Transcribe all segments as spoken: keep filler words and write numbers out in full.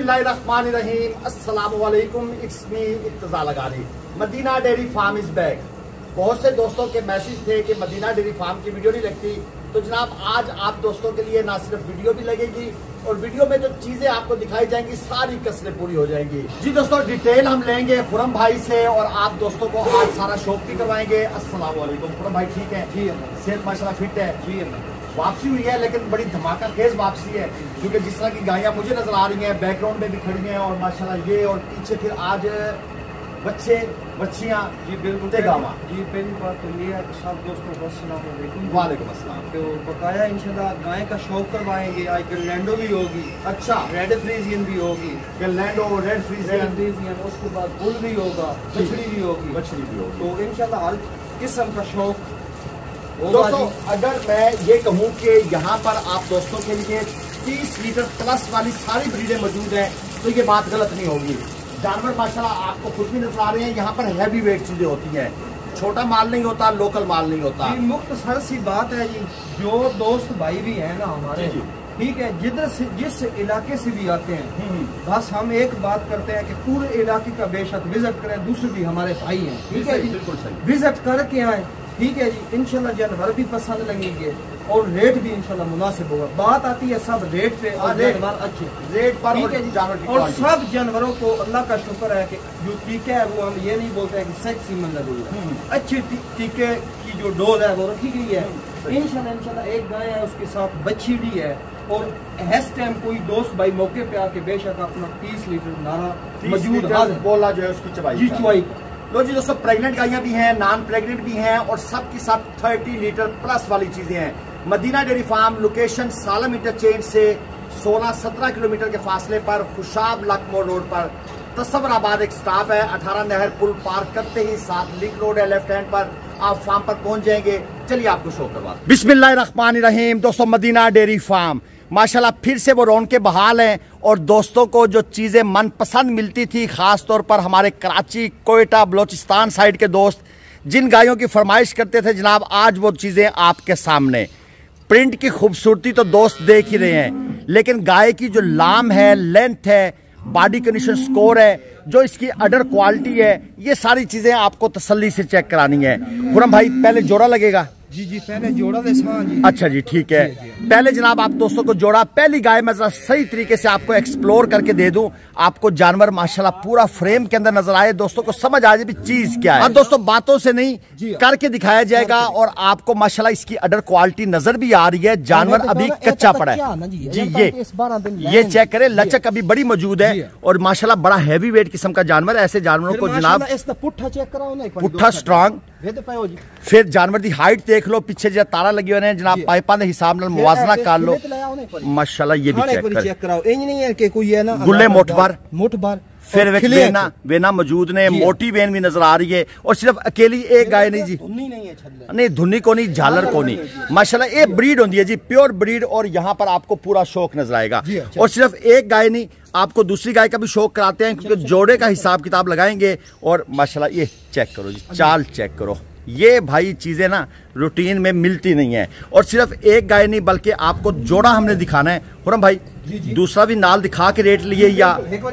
बिस्मिल्लाहिर्रहमानिर्रहीम, अस्सलामु अलैकुम, it's me Iqtiza Lagani. Madina dairy farm is back. बहुत से दोस्तों के मैसेज थे कि मदीना डेयरी फार्म की वीडियो नहीं लगती, तो जनाब आज आप दोस्तों के लिए ना सिर्फ वीडियो भी लगेगी और वीडियो में जो चीजें आपको दिखाई जाएंगी सारी कसरें पूरी हो जाएंगी। जी दोस्तों, डिटेल हम लेंगे खुरम भाई से और आप दोस्तों को आज सारा शौक भी करवाएंगे। अस्सलाम वालेकुम खुरम भाई, ठीक है? जी सेहत माशाल्लाह फिट है? जी वापसी हुई है लेकिन बड़ी धमाका खेज वापसी है, क्योंकि जिस तरह की गायें मुझे नजर आ रही हैं बैकग्राउंड में भी खड़ी हैं और माशाल्लाह ये और पीछे फिर आज बच्चे बच्चियां। जी बिल्कुल गावा जी पहली बात तो ये है सब दोस्तों को अस्सलाम वालेकुम। वालेकुम अस्सलाम। तो बकाया इंशाल्लाह गाय का शौक करवाएंगे। आज गर्लैंडो भी होगी, अच्छा रेड फ्रीजियन भी होगी, गर्लैंडो रेड फ्रीजियन फ्रीजियन उसके बाद बुल भी होगा, बछड़ी भी होगी, बछड़ी भी होगी। तो इंशाल्लाह हर किस्म का शौक। दोस्तों अगर मैं ये कहूँ कि यहाँ पर आप दोस्तों के लिए तीस लीटर प्लस वाली सारी ब्रीडें मौजूद हैं तो ये बात गलत नहीं होगी। जानवर माशाल्लाह आपको खुद भी नजर आ रहे हैं, यहाँ पर हैवी वेट चीजें होती हैं, छोटा माल नहीं होता, लोकल माल नहीं होता। मुख्तसर सी बात है जी, जो दोस्त भाई भी है ना हमारे, ठीक है, जिधर से जिस इलाके से भी आते हैं, बस हम एक बात करते हैं कि पूरे इलाके का बेशक विजिट करें, दूसरे भी हमारे भाई हैं, ठीक है जी, बिल्कुल सही विजिट करके आए, ठीक है जी। इंशाल्लाह जानवर भी पसंद लगेंगे और रेट भी इंशाल्लाह मुनासिब होगा। बात आती है सब रेट पे और जानवर अच्छे रेट पर, ठीक है जी। जानवर और सब जानवरों को अल्लाह का शुक्र है कि जो टीका है वो हम ये नहीं बोलते हैं कि सेक्सी मंजर है, अच्छे टीके की जो डोज है वो रखी गई है। इंशाल्लाह इंशाल्लाह एक गाय है उसके साथ बछड़ी है और इस टाइम कोई दोस्त भाई मौके पे आके बेशक अपना तीस लीटर नारा मौजूद बोला जो है उसकी चबाई जी चुवाई। लो जी दोस्तों, प्रेग्नेंट गायें भी हैं, नॉन प्रेग्नेंट भी हैं और सब की सब तीस लीटर प्लस वाली चीजें हैं। Madina dairy farm location Salam interchange से सोलह सत्रह किलोमीटर के फासले पर खुशाब लकमो रोड पर तस्वराबाद एक स्टाफ है। अठारह नहर पुल पार करते ही साथ लिंक रोड है, लेफ्ट हैंड पर आप फार्म पर पहुंच जाएंगे। चलिए आपको शो करवा। बिस्मिल्लाहिर्रहमानिर्रहीम। दोस्तों मदीना डेयरी फार्म माशाल्लाह फिर से वो रौनकें बहाल हैं और दोस्तों को जो चीज़ें मनपसंद मिलती थी, ख़ास तौर पर हमारे कराची, कोयटा, बलोचिस्तान साइड के दोस्त जिन गायों की फरमाइश करते थे जनाब, आज वो चीज़ें आपके सामने। प्रिंट की खूबसूरती तो दोस्त देख ही रहे हैं, लेकिन गाय की जो लाम है, लेंथ है, बॉडी कंडीशन स्कोर है, जो इसकी अडर क्वालिटी है, ये सारी चीज़ें आपको तसल्ली से चेक करानी है। खुरम भाई पहले जोड़ा लगेगा? जी जी पहले जोड़ा दे जी। अच्छा जी ठीक है, पहले जनाब आप दोस्तों को जोड़ा पहली गाय मैं जरा सही तरीके से आपको एक्सप्लोर करके दे दूं, आपको जानवर माशाल्लाह पूरा फ्रेम के अंदर नजर आए, दोस्तों को समझ आ जाए भी चीज क्या है। अब दोस्तों बातों से नहीं करके दिखाया जाएगा और आपको माशाल्लाह इसकी अडर क्वालिटी नजर भी आ रही है। जानवर अभी कच्चा पड़ा है जी, ये ये चेक करें, लचक अभी बड़ी मौजूद है और माशाल्लाह बड़ा हैवी वेट किस्म का जानवर। ऐसे जानवरों को जनाब पुट्ठा स्ट्रांग, फिर जानवर की हाइट देख लो, पीछे जो तारा लगी हुए हैं जनाब, पाइपां दे हिसाब नाल मुवाजना कर लो माशाल्लाह। ये भी चेक कराओ, इंज नहीं है कि कोई है ना गुल्ले मुठ भर मुठ भर, फिर वेना वेना मौजूद ने, मोटी वेन भी नजर आ रही है और सिर्फ अकेली एक गाय नहीं जी, नहीं धुनी को नहीं, झालर को नहीं, माशाल्लाह ये ब्रीड होती है जी, प्योर ब्रीड। और यहाँ पर आपको पूरा शौक नजर आएगा और सिर्फ एक गाय नहीं, आपको दूसरी गाय का भी शौक कराते हैं क्योंकि जोड़े का हिसाब किताब लगाएंगे। और माशाल्लाह ये चेक करो जी, चाल चेक करो, ये भाई चीजें ना रूटीन में मिलती नहीं है। और सिर्फ एक गाय नहीं बल्कि आपको जोड़ा हमने दिखाना है। खुरम भाई जी जी। दूसरा भी नाल दिखा के रेट लिए या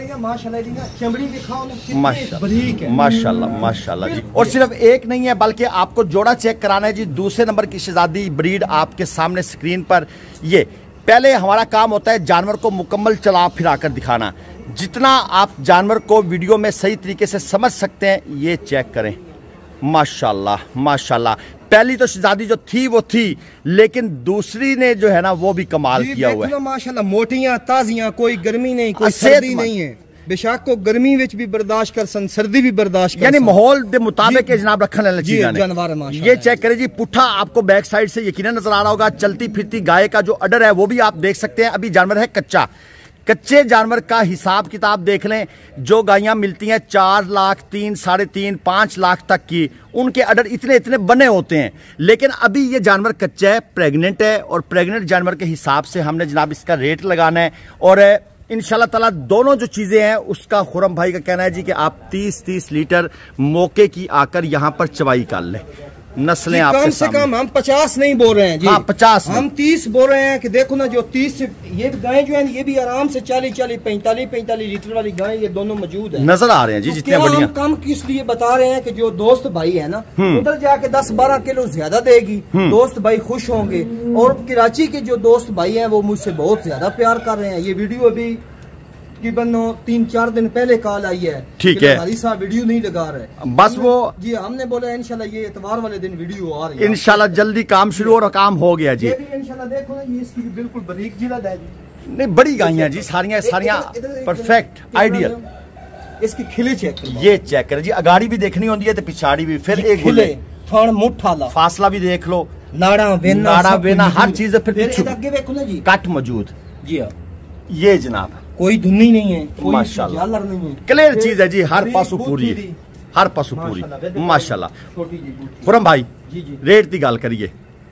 माशाल्लाह माशाल्लाह जी। और सिर्फ एक नहीं है बल्कि आपको जोड़ा चेक कराना है जी। दूसरे नंबर की शहजादी ब्रीड आपके सामने स्क्रीन पर। ये पहले हमारा काम होता है जानवर को मुकम्मल चला फिरा कर दिखाना, जितना आप जानवर को वीडियो में सही तरीके से समझ सकते हैं। ये चेक करें माशाल्लाह माशाल्लाह, पहली तो शहजादी जो थी वो थी, लेकिन दूसरी ने जो है ना वो भी कमाल किया हुआ है माशाल्लाह। मोटियां ताजियां, कोई गर्मी नहीं, कोई सर्दी नहीं है, बेशक को गर्मी विच भी बर्दाश्त कर सन, सर्दी भी बर्दाश्त कर, यानी माहौल के मुताबिक जनाब रखने लगी जानवर। ये चेक करें जी, पुट्ठा आपको बैक साइड से यकीनन नजर आ रहा होगा। चलती फिरती गाय का जो अडर है वो भी आप देख सकते हैं। अभी जानवर है कच्चा, कच्चे जानवर का हिसाब किताब देख लें। जो गायें मिलती हैं चार लाख तीन साढ़े तीन पाँच लाख तक की, उनके अडर इतने इतने बने होते हैं, लेकिन अभी ये जानवर कच्चा है, प्रेग्नेंट है और प्रेग्नेंट जानवर के हिसाब से हमने जनाब इसका रेट लगाना है। और इंशाल्लाह ताला दोनों जो चीज़ें हैं उसका खुरम भाई का कहना है जी कि आप तीस तीस लीटर मौके की आकर यहाँ पर चवाई कर लें। नस्लें आपके कम से कम हम पचास नहीं बोल रहे हैं जी, हाँ, पचास हम तीस बोल रहे हैं कि देखो ना, जो तीस से ये गाय जो है ये भी आराम से चालीस चालीस पैंतालीस पैंतालीस लीटर वाली गाय ये दोनों मौजूद है, नजर आ रहे हैं जी। तो जितने बढ़िया हम कम किस लिए बता रहे हैं कि जो दोस्त भाई है ना उधर जाके दस बारह किलो ज्यादा देगी, दोस्त भाई खुश होंगे। और कराची के जो दोस्त भाई हैं वो मुझसे बहुत ज्यादा प्यार कर रहे हैं। ये वीडियो अभी तकरीबन तीन चार दिन पहले कॉल आई है, ठीक है, हरी साहब वीडियो नहीं लगा रहे, बस वो जी हमने बोला इंशाल्लाह ये इतवार वाले दिन वीडियो आ रही है, इंशाल्लाह जल्दी काम शुरू और काम हो गया जी। ये भी इंशाल्लाह देखो ना, ये इसकी भी बिल्कुल बारीक जिल्द है जी, नहीं बड़ी गायें जी, सारियां सारियां परफेक्ट आइडियल। इसकी खिले चेक करो, ये चेक कर जी, अगाड़ी भी देखनी होती है तो पिछाड़ी भी, फिर एक खिले थन मुठा ला, फासला भी देख लो, नाड़ा वेना नाड़ा वेना हर चीज, फिर आगे देखो ना जी कट मौजूद जी। हाँ ये जनाब कोई धुनी नहीं है, कोई माशाल्लाह झालर नहीं है, क्लियर चीज है जी, हर पासों पूरी है, हर पासों पूरी माशाल्लाह। छोटी जी खुरम भाई जी जी रेट की गल करिए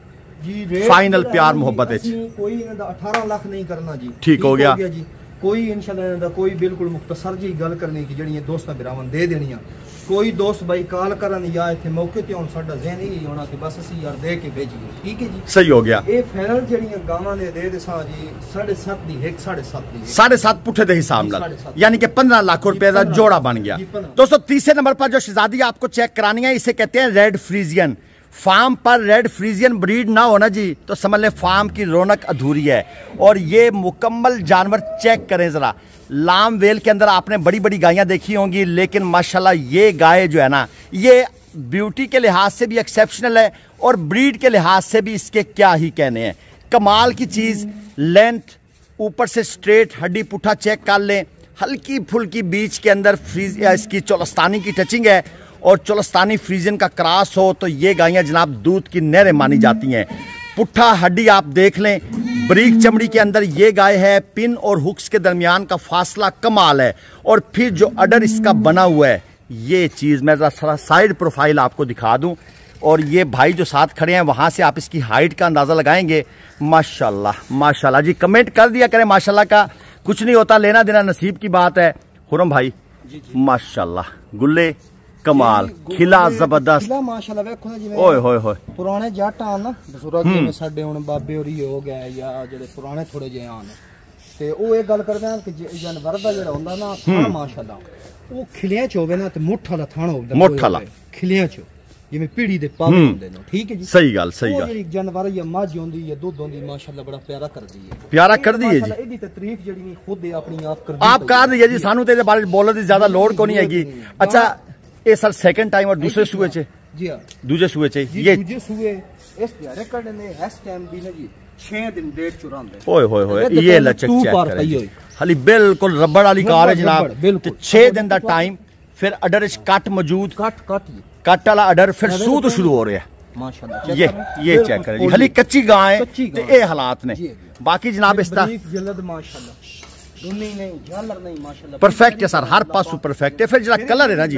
जी, रेट फाइनल प्यार मोहब्बत है, कोई अठारह लाख नहीं करना जी, ठीक हो गया जी। कोई इंशाल्लाह कोई बिल्कुल मुख्तसर जी गल करनी की जड़ी दोस्तां बिरावन दे देनी। कोई दोस्त भाई कॉल करन या इथे मौके ते होन, साडा ज़हन ही होना कि बस ਅਸੀਂ यार दे के भेजिए, ठीक है जी, सही हो गया। ये फैनल जड़ियां गावां ने दे दसा जी साढ़े सात दी, एक साढ़े सात दी, साढ़े सात पुठे के हिसाब नाल, यानी कि पंद्रह लाख रुपए का जोड़ा बन गया। दोस्तों तीसरे नंबर पर जो शहजादी आपको चेक करानी है, इसे कहते हैं रेड फ्रीजियन। फार्म पर रेड फ्रीजियन ब्रीड ना होना जी तो समझ लें फार्म की रौनक अधूरी है। और ये मुकम्मल जानवर चेक करें जरा, लाम वेल के अंदर आपने बड़ी बड़ी गायें देखी होंगी, लेकिन माशाल्लाह ये गाय जो है ना, ये ब्यूटी के लिहाज से भी एक्सेप्शनल है और ब्रीड के लिहाज से भी इसके क्या ही कहने हैं, कमाल की चीज़। लेंथ ऊपर से स्ट्रेट, हड्डी पुट्ठा चेक कर लें, हल्की फुल्की बीच के अंदर फ्रीज या इसकी चोलस्तानी की टचिंग है, और चोलस्तानी फ्रीजन का क्रॉस हो तो ये गायें जनाब दूध की नहरें मानी जाती हैं। पुट्ठा हड्डी आप देख लें, बरीक चमड़ी के अंदर ये गाय है, पिन और हुक्स के दरमियान का फासला कमाल है। और फिर जो अडर इसका बना हुआ है, ये चीज़ मैं ज़रा साइड प्रोफाइल आपको दिखा दूं, और ये भाई जो साथ खड़े हैं वहाँ से आप इसकी हाइट का अंदाज़ा लगाएंगे। माशाल्लाह माशाल्लाह जी, कमेंट कर दिया करें, माशाल्लाह का कुछ नहीं होता, लेना देना नसीब की बात है। खुरम भाई माशाल्लाह, गुल्ले कमाल, खिला जबरदस्त, माशाल्लाह वेखो ना, जिवें ओए होए होए पुराने जट आन ना बजुर्ग, जिवें साडे हुण बाबे होरी हो गए या जेड़े पुराने थोड़े जे आन, ते ओ एक गल करदे हैं कि जानवर दा जेड़ा हुंदा ना थान माशाल्लाह ओ खिलियां च होवे ना ते मुठ वाला थान होवे, मुठ वाला खिलियां च जिवें पीढ़ी दे पावे हुंदे ने, ठीक है जी, सही गल सही गल। जेड़ी जानवर या मझ होंदी या दुध होंदी माशाल्लाह बड़ा प्यारा करदी है, प्यारा कर दी है जी। एदी तारीफ जेड़ी खुद अपनी आप कर आप कर दी है जी, सानू ते बारे बोलने दी ज्यादा लोड को नहीं हैगी। अच्छा ये सर सेकंड टाइम और दूसरे सूए च जी, हां दूसरे सूए च ये दूसरे सूए इस दिहाड़े करने ने इस टाइम दी ना जी छह दिन डेढ़ चुरांदे, ओए होए होए ये लचक चेक करें, हाली बिल्कुल रबड़ वाली कार है जनाब, छह दिन दा टाइम, फिर अडर च कट मौजूद, कट कट कट वाला अडर, फिर सूद शुरू हो रहा है माशाल्लाह। ये ये चेक करें जी, हाली कच्ची गाय है ते ये हालात ने, बाकी जनाब इसका जल्द माशाल्लाह दुनी नहीं झालर नहीं माशाल्लाह परफेक्ट है सर, हर पासों परफेक्ट है। फिर जरा कलर है ना जी,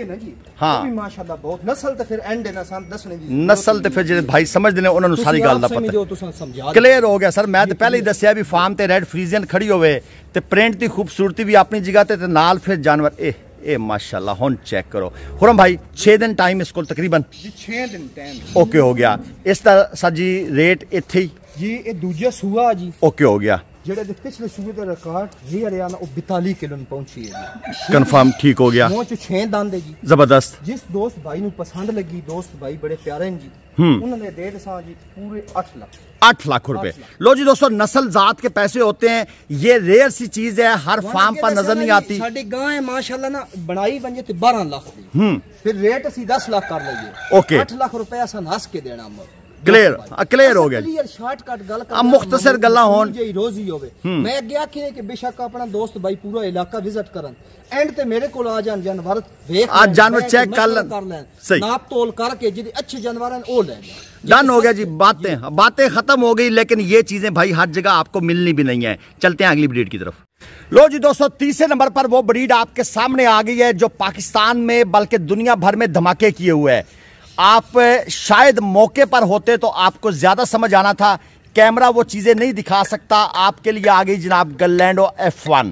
हाँ माशाल्लाह बहुत नस्ल ते फिर एंड है ना सान दसने दी नस्ल ते फिर जे भाई समझ ने उन्होंने सारी गल दा पता क्लियर हो गया सर। मैं तो पहले ही दसिया भी फार्म ते रेड फ्रीजियन खड़ी होवे ते प्रिंट दी खूबसूरती भी अपनी जगह ते नाल फिर जानवर ए ए माशाल्लाह हुन चेक करो। खुरम भाई छह दिन टाइम इसको तकरीबन जी, छह दिन टाइम ओके हो गया। इसका सर जी रेट इत्थे ही जी, ये दूजा सूआ जी ओके हो गया, जेड़े पिछले सूबे का रिकॉर्ड ही हरियाणा वो बैतालीस किलो पहुंची है, कंफर्म ठीक हो गया। मुंह च छह दंद है जी, जबरदस्त। जिस दोस्त भाई नु पसंद लगी, दोस्त भाई बड़े प्यारे हैं जी, उन्होंने दे दसा जी पूरे आठ लाख आठ लाख रुपए। लो जी दोस्तों, नस्ल जात के पैसे होते हैं, ये रेयर सी चीज है, हर फार्म पर नजर नहीं आती। साडी गाय माशाल्लाह ना बनाई बन जे बारह लाख दी, फिर रेट असी दस लाख कर लईए, ओके आठ लाख रुपए असन हस के देना। क्लियर क्लियर हो गया जी, क्लियर शॉर्टकट गल कर अब मुख्तसर गल्ला होन जे रोजी होवे। मैं गया कि कि बेशक अपना दोस्त भाई पूरा इलाका विजिट करन, एंड ते मेरे को आ जान जानवर देख, आज जानवर चेक कर लें, सही नाप तोल करके जिदे अच्छे जानवर हैं ओ ले डन हो गया जी। बातें बातें खत्म हो गई, लेकिन ये चीजें भाई हर जगह आपको मिलनी भी नहीं है। चलते हैं अगली ब्रीड की तरफ। लो जी दोस्तों, तीसरे नंबर पर वो ब्रीड आपके सामने आ गई है जो पाकिस्तान में बल्कि दुनिया भर में धमाके किए हुए है। आप शायद मौके पर होते तो आपको ज्यादा समझ आना था, कैमरा वो चीजें नहीं दिखा सकता। आपके लिए आ गई जनाब गलैंडो एफ वन।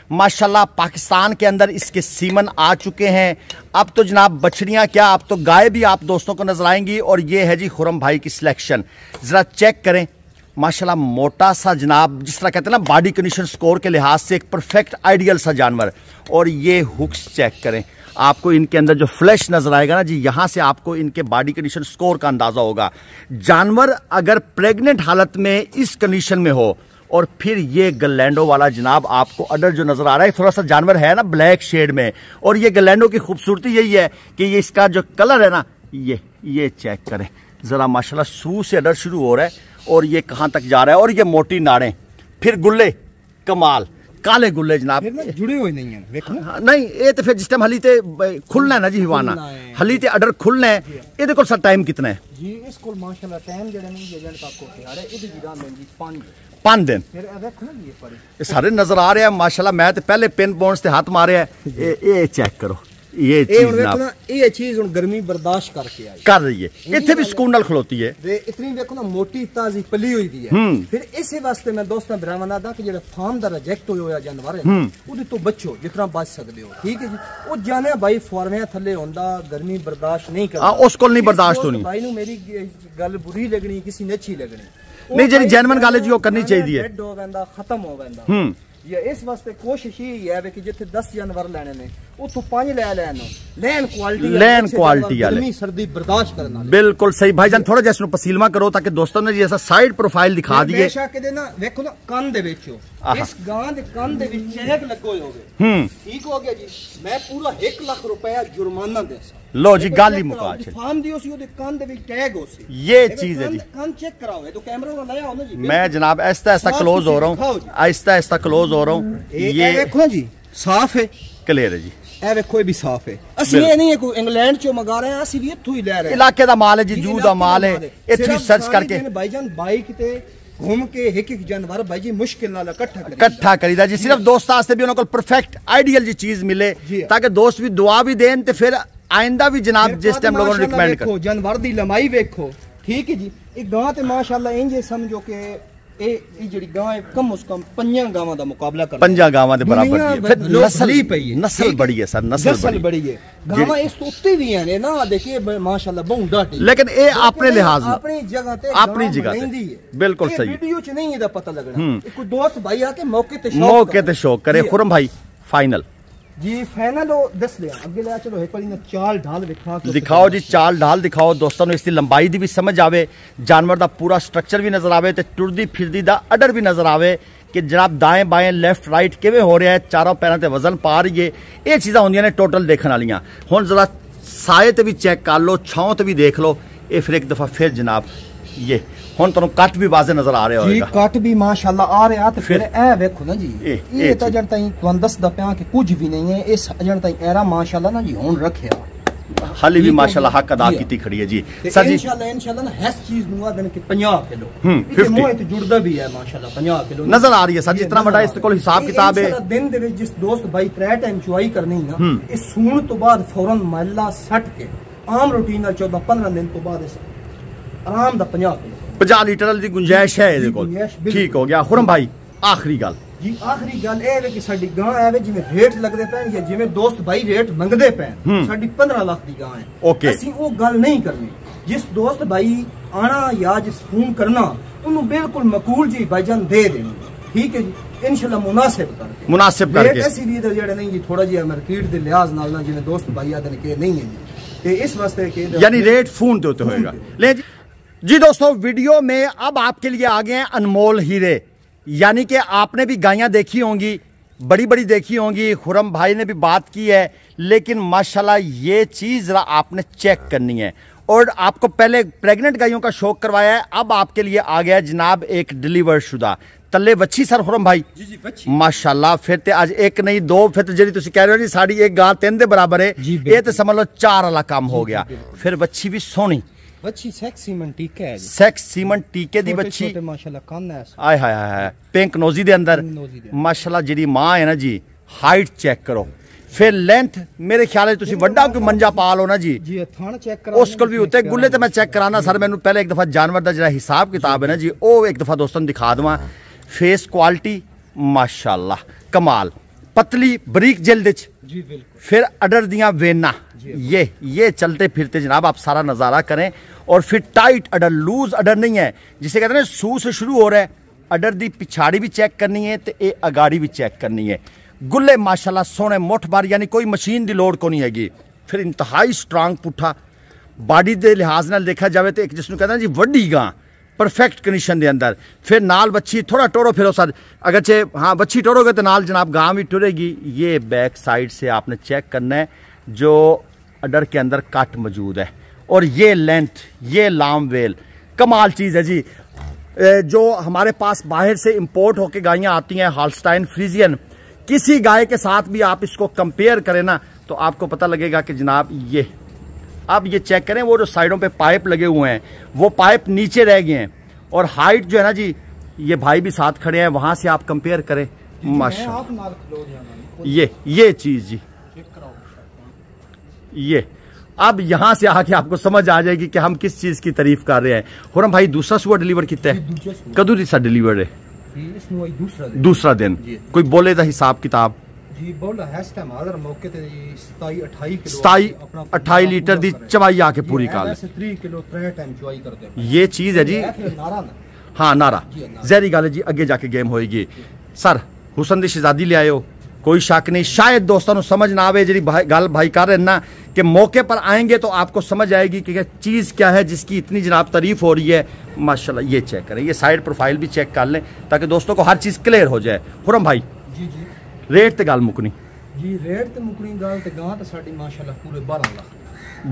माशाल्लाह पाकिस्तान के अंदर इसके सीमन आ चुके हैं। अब तो जनाब बछड़ियाँ क्या, अब तो गाय भी आप दोस्तों को नजर आएंगी। और ये है जी खुरम भाई की सिलेक्शन, ज़रा चेक करें माशाल्लाह, मोटा सा जनाब, जिस तरह कहते हैं ना बॉडी कंडीशन स्कोर के लिहाज से एक परफेक्ट आइडियल सा जानवर। और ये हुक्स चेक करें, आपको इनके अंदर जो फ्लैश नजर आएगा ना जी, यहां से आपको इनके बॉडी कंडीशन स्कोर का अंदाजा होगा। जानवर अगर प्रेग्नेंट हालत में इस कंडीशन में हो और फिर ये गलैंडो वाला जनाब आपको अडर जो नजर आ रहा है, थोड़ा सा जानवर है ना ब्लैक शेड में। और ये गलैंडो की खूबसूरती यही है कि ये इसका जो कलर है ना, ये ये चेक करें जरा माशाल्लाह, सू से अडर शुरू हो रहा है और ये कहां तक जा रहा है। और ये मोटी नाड़ें, फिर गुल्ले कमाल, काले गुल्ले जनाब जुड़े हुए नहीं है, देखो ना। हाँ, नहीं ये तो फिर जिस टाइम हली ते खुलना है ना जी हिवाना, हली ते अडर खुलना है। ये को सर टाइम कितना है जी? इसको माशाल्लाह टाइम जेड़ा नहीं एजेंट का को यार है, इदी गिरा में जी पांच पांच दिन फिर देखो ना ये पर ये सारे नजर आ रहे हैं माशाल्लाह। मैं तो पहले पिन पॉइंट्स से हाथ मारे है। ये ये चेक करो, ये चीज ना, ये चीज हुन गर्मी बर्दाश्त करके आई कर रही है, इतने भी सुकून नाल खलोती है। वे इतनी देखो ना मोटी ताजी पली हुई दी है। फिर इसी वास्ते मैं दोस्तों भरावां दा कि जेड़ा फार्म दा रिजेक्ट होया जानवर है ओदे तो बचो जितना बच सकदे हो, ठीक है जी। ओ जाने भाई फार्मे थल्ले होंदा, गर्मी बर्दाश्त नहीं करदा, हां उस कोल नहीं बर्दाश्त होनी। भाई नु मेरी गल बुरी लगनी, किसी ने अच्छी लगनी नहीं, जेडी जेन्युइन गल जी ओ करनी चाहिए। डेड हो वेंदा, खत्म हो वेंदा। ये इस वास्ते कोशिश ही है कि जिथे दस जानवर लेने ने उतो पांच ले लेना, लैन क्वालिटी लैन क्वालिटी वाले, गर्मी सर्दी बर्दाश्त करना। बिल्कुल सही भाईजान, थोड़ा जैसे पसीलमा करो ताकि दोस्तों ने जैसा साइड प्रोफाइल दिखा दिए। बेशक के ना देखो ना कान दे विचो, इस गां दे कान दे विच चेक लगो होवे, हम्म ठीक हो गया जी। मैं पूरा एक लाख रुपया जुर्माना देसा। लो जी गाली मुका छे, फार्म दियो सी ओदे कान दे विच टैग हो सी, ये चीज है जी। कान चेक कराओ, तो कैमरा ना लाया हो ना जी। मैं जनाब ऐसा ऐसा क्लोज हो रहा हूं, आहिस्ता आहिस्ता क्लोज हो रहा हूं। ये देखो जी साफ है, क्लियर है जी। ए देखो ये भी साफ है। असली ये नहीं है कोई इंग्लैंड चो मंगा रहे हैं, असली भी इथों ही ले रहे हैं। इलाके दा माल है जी, जू दा माल है। इथों सर्च करके भाईजान बाइक ते घूम के एक एक जानवर भाई जी मुश्किल नाल इकट्ठा करी इकट्ठा करीदा जी। सिर्फ दोस्त वास्ते भी उनको परफेक्ट आइडियल जी चीज मिले, ताकि दोस्त भी दुआ भी देन ते फिर आइंदा भी जनाब जिस टाइम लोगों ने रिकमेंड कर। जानवर दी लंबाई देखो, ठीक है जी। एक गां ते माशाल्लाह इंजे समझो के ए ई जड़ी गां है कम से कम पंजा गावां दा मुकाबला कर, पंजा गावां दे बराबर है। फिर नस्ल ही पई है, नस्ल बड़ी है सर, नस्ल बड़ी, बड़ी है। गावां इस तो उत्ते भी हैं ना, देखिए माशाल्लाह बहुत डाटी, लेकिन ए अपने लिहाज में अपनी जगह ते अपनी जगह ते बिल्कुल सही। वीडियो च नहीं एदा पता लगना, कोई दोस्त भाई आके मौके ते शौक मौके ते शौक करे। खुरम भाई फाइनल जी फाइनल हो दस लिया अगे ले चलो, एक बारी ना चाल ढाल दिखा दिखाओ जी, चाल ढाल दिखाओ दोस्तों ने, इसकी लंबाई दी भी समझ आवे, जानवर दा पूरा स्ट्रक्चर भी नजर आवे, ते टुरदी फिरदी दा अडर भी नजर आवे कि जनाब दाएं बाएं लेफ्ट राइट किवें हो रहा है, चारों पैरों ते वजन पा रही है। ये चीज़ां होंदियां ने टोटल देखने वालियां। हुण जरा साए ते भी चेक कर लो, छांव ते भी देख लो। ये फिर एक दफा फिर जनाब ये हुण तुहानूं कट भी वाजे नजर आ रहा होगा जी, कट भी माशाल्लाह आ रहा। ते फिर ए देखो ना जी, ये तो जण ताईं तुहानूं दसदा पिया कि कुछ भी नहीं है, इस जण ताईं एरा माशाल्लाह ना जी हुण रखिया हाली भी माशाल्लाह हक अदा की खड़ी है जी। सर जी इंशाल्लाह इंशाल्लाह ना हैस चीज नु आदन के पचास किलो हम्म मोह ते जुड़दा भी है माशाल्लाह, पचास किलो नजर आ रही है सर जी। इतना बड़ा इसके कोल हिसाब किताब है। इंशाल्लाह दिन दे विच जिस दोस्त भाई त्रै टाइम चुआई करनी ना, इस सूण तो बाद फौरन महला सट के आम रूटीन नाल चौदह पंद्रह दिन तो बाद इस आराम दा पचास किलो पचास लीटर की गुंजाइश है इहदे कोल। ठीक हो गया। खुरम भाई आखिरी गल जी, आखिरी गल ए वे कि साडी गां है जिवें रेट लगदे पैन या जिवें दोस्त भाई रेट मंगदे पैन, साडी पंद्रह लाख दी गां है। ओके असीं ओ गल नहीं करनी। जिस दोस्त भाई आना या जिस फोन करना उन्होंने बिल्कुल मकूल जी भाईजान दे देनी, ठीक है जी इंशाल्लाह मुनासिब करके मुनासिब करके। ऐसी भी जेड़ा नहीं जी थोड़ा जिहा मार्केट दे लिहाज नाल ना जिवें दोस्त भाई आदन के नहीं है जी, ते इस वास्ते के यानी रेट फोन ते होएगा। ले जी जी दोस्तों वीडियो में अब आपके लिए आ गए हैं अनमोल हीरे, यानी कि आपने भी गायें देखी होंगी, बड़ी बड़ी देखी होंगी, खुरम भाई ने भी बात की है, लेकिन माशाल्लाह ये चीज़ ज़रा आपने चेक करनी है। और आपको पहले प्रेग्नेंट गायों का शौक करवाया है, अब आपके लिए आ गया जनाब एक डिलीवर शुदा तले वच्छी सर खुरम भाई जी जी वच्छी माशाल्लाह। फिर ते आज एक नहीं दो, फिर तो जी तुम कह रहे हो जी साड़ी एक गां तीन दे बराबर है, ये तो समझ लो चार वाला काम हो गया। फिर वच्छी भी सोहनी बच्ची सेक्स सीमन टीके है, सेक्स सीमन टीके दी बच्ची माशाल्लाह कान है, आय हाय हाय पिंक नोजी दे अंदर माशाल्लाह। जी मां है ना जी, हाइट चेक करो, फिर लेंथ मेरे ख्याल तुसी वड्डा कोई मंजा पा लो ना जी, जी थान चेक करा उस कोल भी उत्ते गुल्ले ते मैं चेक कराना सर। मैनू पहले एक दफा जानवर दा जिहड़ा हिसाब किताब है ना जी, ओ एक दफा दोस्तों दिखा दवां। फेस क्वालिटी माशाल्लाह कमाल, पतली बरीक जल्द जी बिल्कुल। फिर अडर दिया वेना, ये ये चलते फिरते जनाब आप सारा नज़ारा करें। और फिर टाइट अडर, लूज अडर नहीं है, जिसे कहते हैं सू से शुरू हो रहा है। अडर दी पिछाड़ी भी चेक करनी है तो ये अगाड़ी भी चेक करनी है। गुल्ले माशाल्लाह सोने मुठ बार, यानी कोई मशीन की लोड़ को नहीं हैगी। फिर इंतहाई स्ट्रांग पुट्ठा बाडी के लिहाज नाल देखा जाए तो एक जिसमें कहते हैं जी वड्डी गां परफेक्ट कंडीशन के अंदर। फिर नाल बच्ची थोड़ा टोरो फिरो सर, अगरचे हाँ बच्ची टोरोगे तो नाल जनाब गां भी टुरेगी। ये बैक साइड से आपने चेक करना है जो अडर के अंदर कट मौजूद है। और ये लेंथ, ये लाम वेल, कमाल चीज़ है जी। जो हमारे पास बाहर से इंपोर्ट होके गायें आती हैं हॉल्स्टाइन फ्रीजियन, किसी गाय के साथ भी आप इसको कंपेयर करें ना तो आपको पता लगेगा कि जनाब ये आप ये चेक करें, वो जो साइडों पे पाइप लगे हुए हैं वो पाइप नीचे रह गए हैं। और हाइट जो है ना जी, ये भाई भी साथ खड़े हैं, वहां से आप कंपेयर करें माशाल्लाह। ये ये चीज जी, ये अब यहां से आके आपको समझ आ जाएगी कि हम किस चीज की तारीफ कर रहे हैं। खुरम भाई दूसरा सुबह डिलीवर कितना है, कदू सा डिलीवर है? दूसरा दिन, दूसरा दिन। कोई बोले था हिसाब किताब जी बोला है इस टाइम आदर मौके ते सताई अठाई किलो सताई अठाई लीटर दी चवाई आके पूरी काल तीस किलो त्रै टाइम चवाई करते हैं। ये चीज है जी, हाँ नारा जहरी गल है जी, अगे जाके गेम होएगी। सर हुसन दी शहजादी ले आयो, कोई शक नहीं। शायद दोस्तों को समझ ना आवे जी गल भाई कर रहे ना कि मौके पर आएंगे तो आपको समझ आएगी कि चीज़ क्या है जिसकी इतनी जनाब तारीफ हो रही है। माशाल्लाह ये चेक करें, ये साइड प्रोफाइल भी चेक कर लें ताकि दोस्तों को हर चीज़ क्लियर हो जाए। खुरम भाई जी जी रेट ते गल मुकनी जी, रेट ते मुकनी गल ते गां ते साडी माशाल्लाह पूरे बारह लाख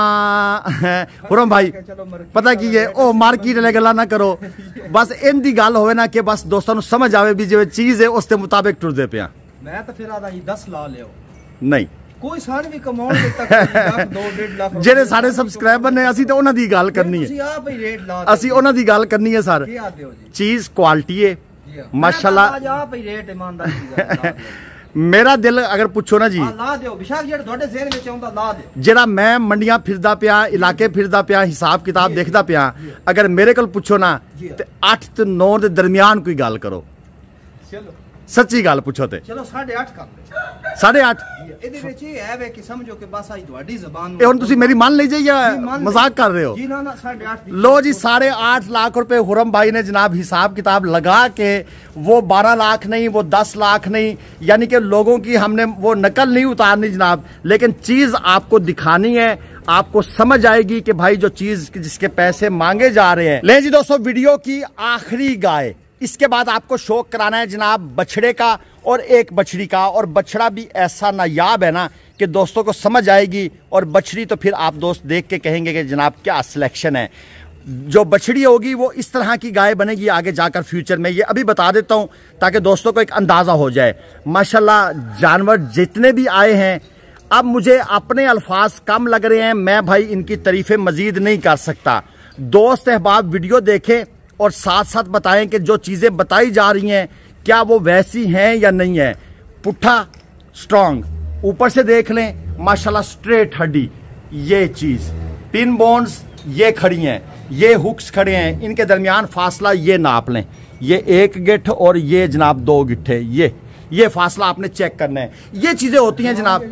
बारह। खुरम भाई पता की है ओ मार्केट वाले गल्लां ना करो, बस इन दी गल होवे ना कि बस दोस्तों को समझ आवे भी जो चीज़ है उसके मुताबिक टुरदे पिया। मैं तो फिर आदा दस ला लियो नहीं कोई सारे भी कमाउण दे तक दो डेढ़ लाख ਜਿਹੜੇ ਸਾਡੇ ਸਬਸਕ੍ਰਾਈਬਰ ਨੇ ਅਸੀਂ ਤਾਂ ਉਹਨਾਂ ਦੀ ਗੱਲ ਕਰਨੀ ਹੈ। ਤੁਸੀਂ ਆਪ ਹੀ ਰੇਟ ਲਾ ਅਸੀਂ ਉਹਨਾਂ ਦੀ ਗੱਲ ਕਰਨੀ ਹੈ ਸਰ। ਕੀ ਆਦੇ ਹੋ ਜੀ, ਚੀਜ਼ ਕੁਆਲਿਟੀ ਹੈ ਮਾਸ਼ਾਅੱਲਾ। ਅੱਜ ਆਪ ਹੀ ਰੇਟ ਇਮਾਨਦਾਰੀ ਮੇਰਾ ਦਿਲ ਅਗਰ ਪੁੱਛੋ ਨਾ ਜੀ ਲਾ ਦਿਓ ਬਿਸ਼ਾਕ ਜਿਹੜਾ ਤੁਹਾਡੇ ਜ਼ਹਿਨ ਵਿੱਚ ਆਉਂਦਾ ਲਾ ਦਿਓ। ਜਿਹੜਾ ਮੈਂ ਮੰਡੀਆਂ ਫਿਰਦਾ ਪਿਆ, ਇਲਾਕੇ ਫਿਰਦਾ ਪਿਆ, ਹਿਸਾਬ ਕਿਤਾਬ ਦੇਖਦਾ ਪਿਆ, ਅਗਰ ਮੇਰੇ ਕੋਲ ਪੁੱਛੋ ਨਾ ਤੇ ਅੱਠ ਤੇ ਨੌ ਦੇ ਦਰਮਿਆਨ ਕੋਈ ਗੱਲ ਕਰੋ। ਚਲੋ ਸੱਚੀ ਗੱਲ ਪੁੱਛੋ ਤੇ ਚਲੋ ਸਾਢੇ ਅੱਠ ਕਰ ਲੈ। ਸਾਢੇ ਅੱਠ ਇਹਦੇ ਵਿੱਚ ਇਹ ਹੈ ਵੇ ਕਿ ਸਮਝੋ ਕਿ ਬਸ ਅੱਜ ਤੁਹਾਡੀ ਜ਼ਬਾਨ ਇਹ ਹੁਣ ਤੁਸੀਂ ਮੇਰੀ ਮੰਨ ਲਈ ਜਾਂ मजाक कर रहे हो? जी ना ना साढ़े आठ। लो जी साढ़े आठ लाख रुपए हुरम भाई ने जनाब हिसाब किताब लगा के, वो बारह लाख नहीं, वो दस लाख नहीं, यानी कि लोगों की हमने वो नकल नहीं उतारनी जनाब, लेकिन चीज आपको दिखानी है। आपको समझ आएगी कि भाई जो चीज जिसके पैसे मांगे जा रहे हैं। ले जी दोस्तों वीडियो की आखिरी गाय, इसके बाद आपको शौक कराना है जनाब बछड़े का और एक बछड़ी का। और बछड़ा भी ऐसा नायाब है ना कि दोस्तों को समझ आएगी, और बछड़ी तो फिर आप दोस्त देख के कहेंगे कि जनाब क्या सिलेक्शन है। जो बछड़ी होगी वो इस तरह की गाय बनेगी आगे जाकर फ्यूचर में, ये अभी बता देता हूँ ताकि दोस्तों को एक अंदाज़ा हो जाए। माशाल्लाह जानवर जितने भी आए हैं, अब मुझे अपने अल्फाज कम लग रहे हैं, मैं भाई इनकी तारीफें मजीद नहीं कर सकता। दोस्त अहबाब वीडियो देखें और साथ साथ बताएं कि जो चीज़ें बताई जा रही हैं क्या वो वैसी हैं या नहीं है। पुट्ठा स्ट्रॉन्ग, ऊपर से देख लें माशाल्लाह स्ट्रेट हड्डी, ये चीज़ पिन बोन्स ये खड़ी हैं, ये हुक्स खड़े हैं, इनके दरमियान फासला ये नाप लें, ये एक गिट्ठ और ये जनाब दो गिट्ठे, ये ये फासला आपने चेक करना है। ये चीज़ें होती हैं जनाब।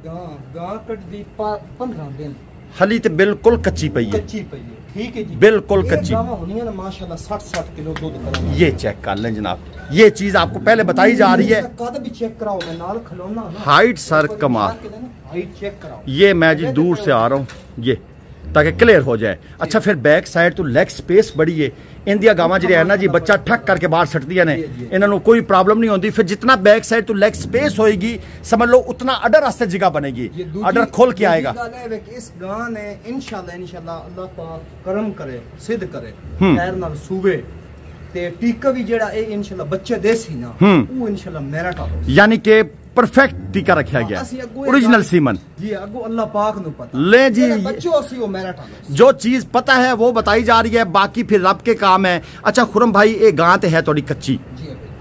हली तो बिल्कुल कच्ची पई है, कच्ची पई है, ठीक है जी, बिल्कुल कच्ची माशाल्लाह साठ साठ किलो दूध। ये चेक कर लें जनाब, ये चीज आपको पहले बताई जा रही है। कद भी चेक कराओ, मैं नाल खिलौना ना। हाइट सर कमाल, हाइट चेक कराओ। ये मैं जी दूर से आ रहा हूँ ये ताकि क्लियर हो जाए। अच्छा फिर बैक साइड तो लेग स्पेस बड़ी है। इंदिया गावां जी है ना जी, बच्चा ठक करके बाहर सटदियां ने, इन्होंने कोई प्रॉब्लम नहीं होती। फिर जितना बैक साइड तो लेग स्पेस होएगी समझ लो उतना अडर रास्ते जगह बनेगी, अडर खोल के आएगा। इस गां ने इंशाल्लाह इंशाल्लाह अल्लाह पाक करम करे, सिद्ध करे, खैर नाल सूवे ते टीका भी जेड़ा ए इंशाल्लाह बच्चे देसी ना वो इंशाल्लाह मेरा का, यानी के परफेक्ट टीका रखा गया, ओरिजिनल सीमन जी। अगो अल्लाह पाक नु पता ले जी, बच्चों असी वो मेरा टालो, जो चीज पता है वो बताई जा रही है, बाकी फिर रब के काम है। अच्छा खुरम भाई ये गां ते है थोड़ी कच्ची,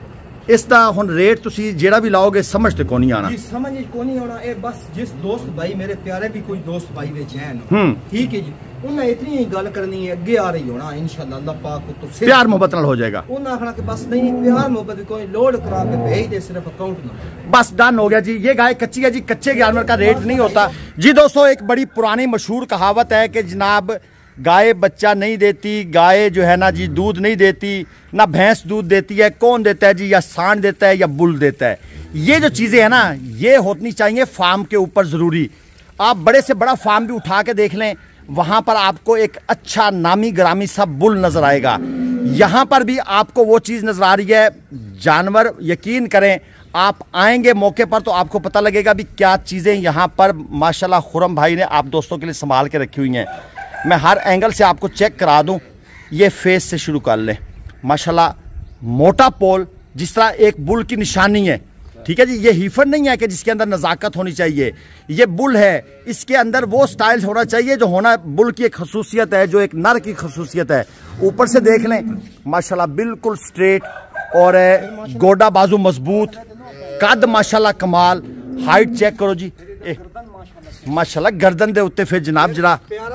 इसका हुण रेट तुसी जेड़ा भी लाओगे समझ ते कोनी आना जी, समझ को नहीं आना। ए बस जिस दोस्त भाई मेरे प्यारे भी कोई दोस्त भाई विच हैं ठीक है जी, उन्हें इतनी ही गल करनी है, अगे आ रही होना इंशाल्लाह अल्लाह पाक को तो प्यार मोहब्बत नाल हो जाएगा। उन्हें आखना कि बस नहीं प्यार मोहब्बत कोई लोड करा के भेज दे सिर्फ अकाउंट में, बस डन हो गया जी। ये गाय कच्ची है जी, कच्चे जानवर का रेट नहीं होता जी। दोस्तों एक बड़ी पुरानी मशहूर कहावत है कि जनाब गाय बच्चा नहीं देती, गाय जो है ना जी दूध नहीं देती, ना भैंस दूध देती है, कौन देता है जी, या सांड देता है या बुल देता है। ये जो चीज़ें हैं ना ये होनी चाहिए फार्म के ऊपर ज़रूरी। आप बड़े से बड़ा फार्म भी उठा के देख लें, वहाँ पर आपको एक अच्छा नामी ग्रामी सा बुल नज़र आएगा। यहाँ पर भी आपको वो चीज़ नज़र आ रही है। जानवर यकीन करें आप आएंगे मौके पर तो आपको पता लगेगा भी क्या चीज़ें यहाँ पर माशाल्लाह खुरम भाई ने आप दोस्तों के लिए संभाल के रखी हुई हैं। मैं हर एंगल से आपको चेक करा दूं। ये फेस से शुरू कर लें, माशाल्लाह मोटा पोल जिस तरह एक बुल की निशानी है, ठीक है जी। ये हीफर नहीं है कि जिसके अंदर नज़ाकत होनी चाहिए, ये बुल है, इसके अंदर वो स्टाइल होना चाहिए जो होना बुल की एक खसूसियत है, जो एक नर की खसूसियत है। ऊपर से देख लें माशाल्लाह बिल्कुल स्ट्रेट और गोडा बाजू मजबूत, कद माशाल्लाह कमाल, हाइट चेक करो जी ए, माशाल्लाह गर्दन दे उत्ते फिर जनाब जरा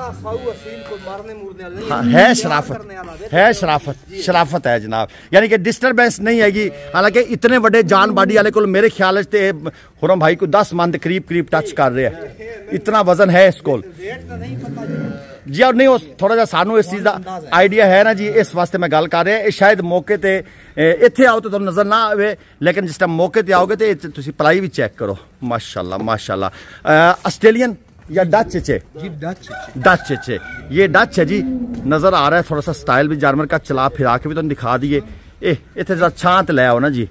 हाँ, है शराफत, है शराफत, शराफत है जनाब, यानी कि डिस्टरबेंस नहीं हैगी। हालांकि इतने बड़े जान बाडी वाले को मेरे ख्याल से खुरम भाई को दस मन करीब करीब टच कर रहे हैं, इतना वजन है इसको जी। और नहीं थोड़ा जा सानू इस चीज़ का आइडिया है ना जी, इस वास्ते मैं गल कर रहा है। शायद मौके ते इत्थे आओ तो तुहानू नजर ना आवे, लेकिन जिस टाइम मौके ते आओगे तो तुसी पलाई भी चेक करो माशाल्लाह माशाल्लाह। ऑस्ट्रेलियन या डच चे जी, डच डच चे, ये डच है जी, नजर आ रहा है थोड़ा सा स्टाइल भी जानवर का, चला फिरा के भी तुम दिखा दिए। ए इतने जरा छांत ले आओ ना जी,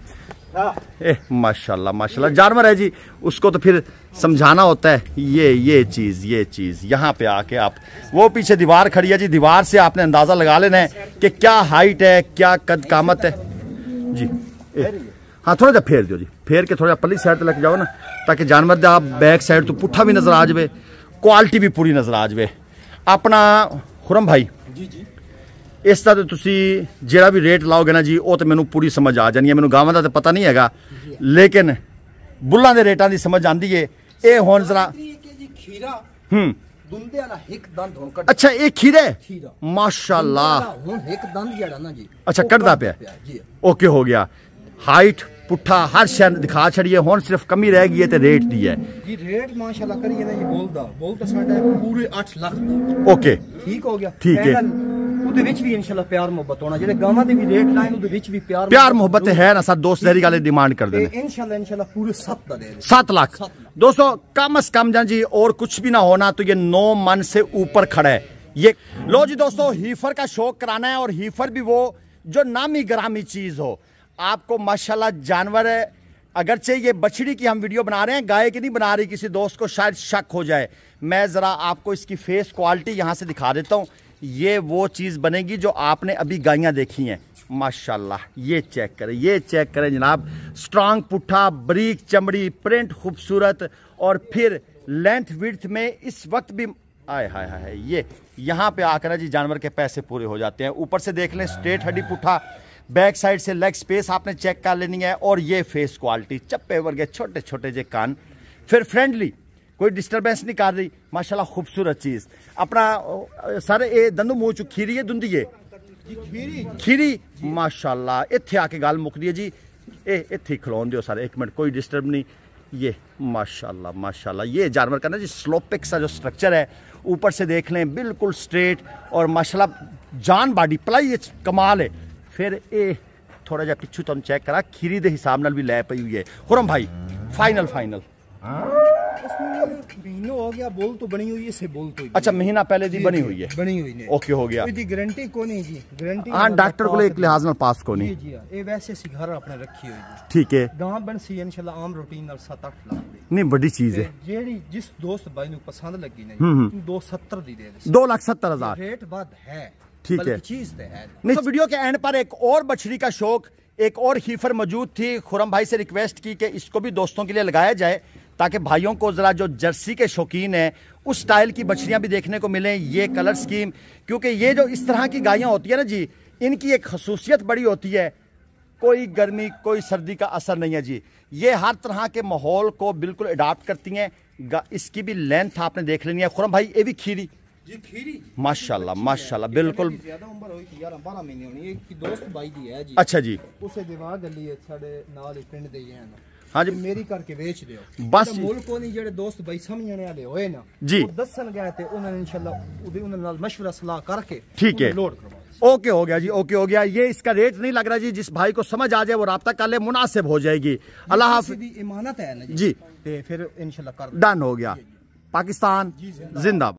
ए माशाल्लाह माशाल्लाह जानवर है जी, उसको तो फिर समझाना होता है। ये ये चीज़ ये चीज़ यहाँ पे आके आप, वो पीछे दीवार खड़ी है जी, दीवार से आपने अंदाज़ा लगा लेना है कि क्या हाइट है, क्या कद कामत है जी। ए, हाँ थोड़ा जा फेर दो जी, फेर के थोड़ा पल्ली साइड लेके जाओ ना, ताकि जानवर दा बैक साइड तो पुट्ठा भी नज़र आ जाए, क्वालिटी भी पूरी नज़र आ जाए। अपना खुरम भाई जी जी इस दा तो तुसी जेड़ा भी रेट लाओगे ना जी, वो तो मैनू पूरी समझ आ जानी है। मैनू गावां दा तो पता नहीं हैगा, लेकिन बुल्लां दे रेटां दी समझ आंदी है। ए हुण जरा हम्म दुंदे वाला एक दंद हुण कट, अच्छा ये खीरे खीरा माशाल्लाह हुण एक दंद जेड़ा ना जी, अच्छा कटदा पे जी। ओके हो गया, हाइट पुट्ठा हर शय दिखा छड़िए, हुण सिर्फ कमी रह गई है ते रेट दी है जी। रेट माशाल्लाह करिए ना जी, बोलदा बोलदा साडा पूरे आठ लाख दा। ओके ठीक हो गया, ठीक है। ਉਹਦੇ ਵਿੱਚ ਵੀ इंशाल्लाह प्यार मोहब्बत होना, ਜਿਹੜੇ ਗਾਵਾਂ ਦੇ ਵੀ ਰੇਟ ਲਾਈਨ ਉਹਦੇ ਵਿੱਚ ਵੀ प्यार प्यार मोहब्बत है ना सर, दोस्त दहरी गाले डिमांड कर देने इंशाल्लाह इंशाल्लाह पूरे सात दा दे सात लाख। दोस्तों कम अज कम जान जी, और कुछ भी ना होना तो ये नौ मन से ऊपर खड़ा है ये। लो जी दोस्तों, हीफर का शौक कराना है, और हीफर भी वो जो नामी ग्रामी चीज हो। आपको माशाल्लाह जानवर है, अगरचे ये बछड़ी की हम वीडियो बना रहे हैं, गाय की नहीं बना रही, किसी दोस्त को शायद शक हो जाए। मैं जरा आपको इसकी फेस क्वालिटी यहाँ से दिखा देता हूँ। ये वो चीज़ बनेगी जो आपने अभी गायें देखी हैं माशाल्लाह। ये चेक करें, ये चेक करें जनाब, स्ट्रांग पुट्ठा, बरीक चमड़ी, प्रिंट खूबसूरत, और फिर लेंथ विड्थ में इस वक्त भी आए हाय हाय। ये यहाँ पे आकर जी जानवर के पैसे पूरे हो जाते हैं। ऊपर से देख लें स्ट्रेट हड्डी पुट्ठा, बैक साइड से लेग स्पेस आपने चेक कर लेनी है, और ये फेस क्वालिटी, चप्पे वर्गे छोटे छोटे जे कान, फिर फ्रेंडली, कोई डिस्टरबेंस नहीं कर रही माशाल्लाह, खूबसूरत चीज़। अपना सारे ये दंदू मूँह चु खीरी है दुंदी है खीरी खीरी माशाल्लाह। इत्थे आके गल मुकदी है जी, ए इत्थे खलोन दियो सारे, एक मिनट कोई डिस्टर्ब नहीं। ये माशाल्लाह माशाल्लाह, ये जानवर का ना जी स्लोपिक सा जो स्ट्रक्चर है, ऊपर से देख लें बिल्कुल स्ट्रेट, और माशाल्लाह जान बाडी पलाई कमाल है। फिर ए थोड़ा जा पिछू तुम चेक करा, खीरी दे हिसाब नाल भी लै पई हुई है। खुरम भाई फाइनल फाइनल महीना हो गया, बोल तो बनी हुई है से बोल तो अच्छा महीना पहले दी बनी हुई है, बनी हुई है, ओके हो गया। कोई गारंटी को नहीं जी, गारंटी हां डॉक्टर को एक लिहाज नाल पास को नहीं जी जी। ये वैसे सी घर अपने रखी हुई है, ठीक है। गांव बन सी इंशाल्लाह आम रूटीन नाल सात आठ लाख दी नहीं बड़ी चीज है, जेडी जिस दोस्त भाई नु पसंद लगी ना जी, दो सत्तर दी दे दे, दो लाख सत्तर हजार रेट बाद है, ठीक है चीज तो है। नहीं तो वीडियो के एंड पर एक और बछड़ी का शौक, एक और हीफर मौजूद थी। खुरम भाई से रिक्वेस्ट की कि इसको भी दोस्तों के लिए लगाया जाए, ताकि भाइयों को ज़रा जो जर्सी के शौकीन हैं उस स्टाइल की बछड़ियाँ भी देखने को मिलें, ये कलर स्कीम। क्योंकि ये जो इस तरह की गायें होती है ना जी, इनकी एक खसूसियत बड़ी होती है, कोई गर्मी कोई सर्दी का असर नहीं है जी। ये हर तरह के माहौल को बिल्कुल अडाप्ट करती हैं। इसकी भी लेंथ आपने देख लेनी है। खुरम भाई ये भी खीरी जी, खीरी माशाल्लाह माशाल्लाह बिल्कुल ज्यादा उम्र होई थी यार, बारह महीने होनी। एक की दोस्त भाई दी है जी। अच्छा जी, उसे दिवा गली है साडे नाल ही पिंड दे हैं ना। हाँ जी, मेरी करके बेच दियो बस मुल्क को नहीं जेड़े दोस्त भाई समझने वाले होए ना जी, वो दसन गए थे उन्होंने इंशाल्लाह उदे उन्हां नाल मशवरा सलाह करके ठीक है लोड करवा। ओके हो गया जी, ओके हो गया। ये इसका रेट नहीं लग रहा जी, जिस भाई को समझ आ जाए वो राब्ता कर ले, मुनासिब हो जाएगी। अल्लाह हाफिज इमानत है ना जी, ते फिर इंशाल्लाह कर डन हो गया। पाकिस्तान जिंदाबाद।